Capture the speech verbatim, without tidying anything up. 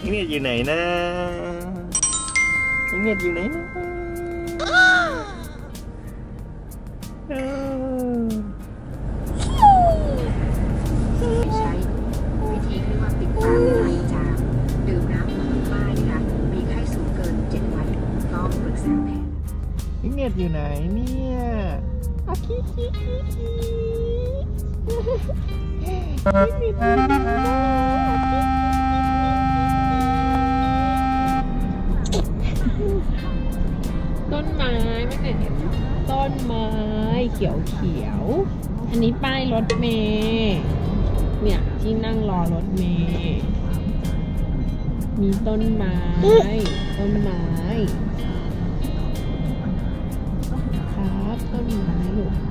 อิงเน็ตอยู่ไหนนะอิงเน็ตอยู่ไหนนะใช้วิธีที่ว่าปิดปากไม่ไหลจามดื่มน้ำเหมือนป้ายนะคะมีไข้สูงเกินเจ็ดวันต้องปรึกษาแพทย์อิงเน็ตอยู่ไหนเนี่ยอาคิคิคิคิต้นไม้ไม่เคยเห็นต้นไม้เขียวเขียวอันนี้ป้ายรถเมล์เนี่ยที่นั่งรอรถเมล์มีต้นไม้ต้นไม้ครับต้นไม้ลูก